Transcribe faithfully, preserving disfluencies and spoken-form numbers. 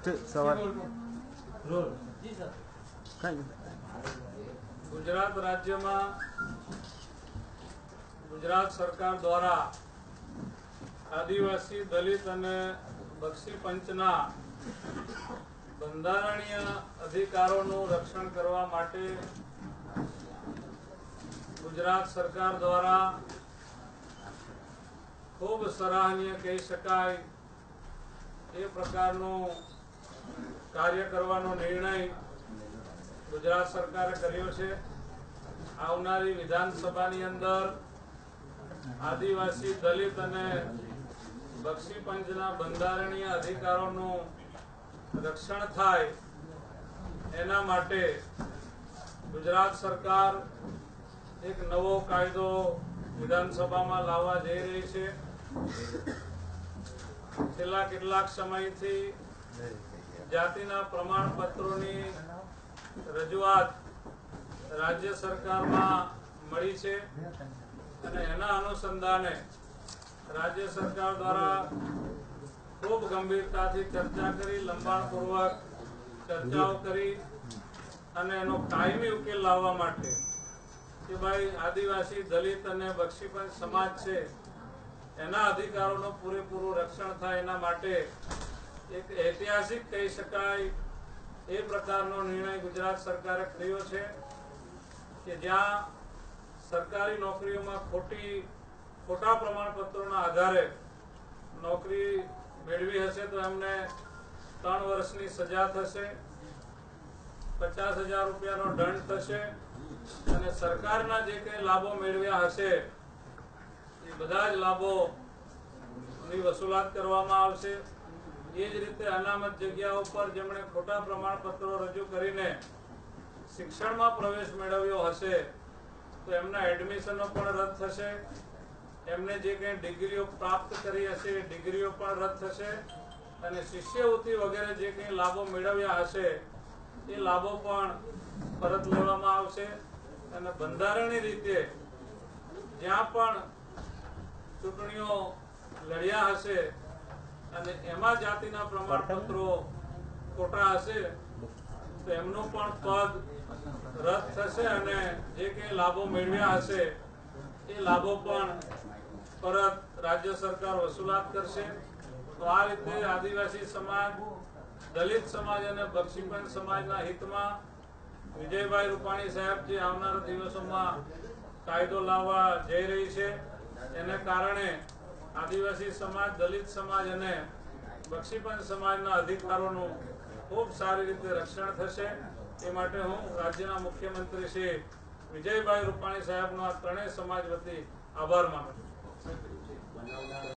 સવાલ ગુજરાત રાજ્યમાં ગુજરાત સરકાર દ્વારા આદિવાસી દલિત અને બક્ષી પંચના બંધારણીય અધિકારોનું રક્ષણ કરવા માટે ગુજરાત સરકાર દ્વારા ખૂબ સરાહનીય કહી શકાય એ પ્રકારનું કાર્ય કરવાનો નિર્ણય ગુજરાત સરકારે કર્યો છે। આવનારી વિધાનસભાની અંદર આદિવાસી દલિત અને બક્ષી પંચના બંધારણીય અધિકારોનું રક્ષણ થાય એના માટે ગુજરાત સરકાર એક નવો કાયદો વિધાનસભામાં લાવવા જઈ રહી છે। છેલ્લા કેટલાક સમયથી જાતિના પ્રમાણપત્રોની રજૂઆત રાજ્ય સરકારમાં મળી છે અને એના અનુસંધાને રાજ્ય સરકાર દ્વારા ખૂબ ગંભીરતાથી ચર્ચા કરી, લંબાણપૂર્વક ચર્ચાઓ કરી અને એનો કાયમી ઉકેલ લાવવા માટે કે ભાઈ આદિવાસી દલિત અને બક્ષીપંચ સમાજ છે એના અધિકારોનું પૂરેપૂરું રક્ષણ થાય એના માટે એક ઐતિહાસિક કહી શકાય એ પ્રકારનો નિર્ણય ગુજરાત સરકારે કર્યો છે કે જ્યાં સરકારી નોકરીઓમાં ખોટી ખોટા પ્રમાણપત્રોના આધારે નોકરી મેળવી હશે તો એમને ત્રણ વર્ષની સજા થશે, પચાસ હજાર રૂપિયાનો દંડ થશે અને સરકારના જે કંઈ લાભો મેળવ્યા હશે એ બધા જ લાભોની વસૂલાત કરવામાં આવશે। એ જ રીતે અનામત જગ્યાઓ પર જેમણે ખોટા પ્રમાણપત્રો રજૂ કરીને શિક્ષણમાં પ્રવેશ મેળવ્યો હશે તો એમના એડમિશનો પણ રદ થશે, એમને જે કંઈ ડિગ્રીઓ પ્રાપ્ત કરી હશે એ ડિગ્રીઓ પણ રદ થશે અને શિષ્યવૃત્તિ વગેરે જે કંઈ લાભો મેળવ્યા હશે એ લાભો પણ પરત લેવામાં આવશે અને બંધારણીય રીતે જ્યાં પણ ચૂંટણીઓ લડ્યા હશે અને એમાં જાતિના પ્રમાણપત્રો ખોટા હશે તો એમનું પણ પદ રદ થશે અને જે કંઈ લાભો મેળવ્યા હશે એ લાભો પણ પરત રાજ્ય સરકાર વસૂલાત કરશે। તો આ રીતે આદિવાસી સમાજ, દલિત સમાજ અને બક્ષીપંચ સમાજના હિતમાં વિજયભાઈ રૂપાણી સાહેબ જે આવનારા દિવસોમાં કાયદો લાવવા જઈ રહી છે એને કારણે આદિવાસી સમાજ, દલિત સમાજ અને બક્ષીપંચ સમાજના અધિકારોનું ખૂબ સારી રીતે રક્ષણ થશે। એ માટે હું રાજ્યના મુખ્યમંત્રી શ્રી વિજયભાઈ રૂપાણી સાહેબનો આ ત્રણેય સમાજ વતી આભાર માનું છું।